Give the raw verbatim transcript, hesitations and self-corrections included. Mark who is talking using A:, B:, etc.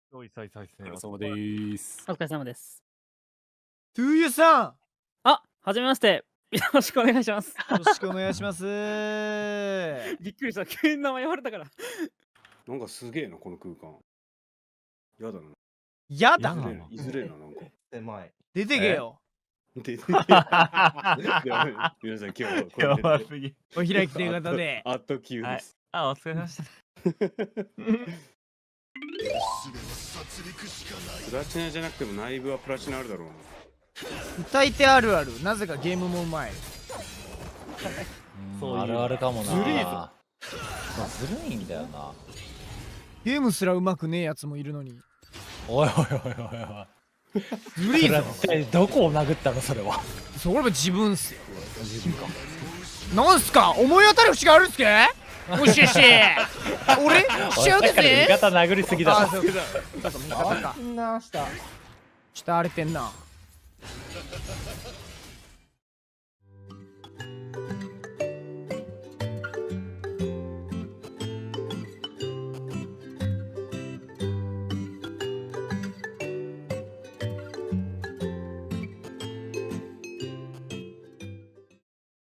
A: おいさいさいさい。
B: お疲れ様でーす。
C: お疲れ様です。
D: トゥーユーさん、
C: あ、はじめまして。よろしくお願いします。
D: よろしくお願いします。
C: びっくりした。急に名前言われたから。
B: なんかすげえな、この空間。やだな。
D: やだ
B: いずれえな、いずれえな、なんか。
A: 狭い。
D: 出てけよ。
B: で、で、皆さん今日はこ
A: や
B: れで、
A: ばすぎ。
D: お開きということで。
B: あっと急
A: はい
B: です。。
A: あ、お疲れ様でした。
B: プラチナじゃなくても内部はプラチナあるだろうな。
D: 歌い手あるある。なぜかゲームもうまい。
A: そういう
E: あるあるかもな。
A: ずるいぞ
E: まあずるいんだよな。
D: ゲームすらうまくねえやつもいるのに。
E: おいおいおいおいおい。
D: ずるいぞ。
E: それどこを殴ったのそれは。
D: それも自分っすよ。なんすか、思い当たる節があるんすか。もしかして俺しちゃうですね。
E: 味方殴りすぎだろ。
D: そうか。そうか、味方か。
A: なした。
D: 下荒れてんな。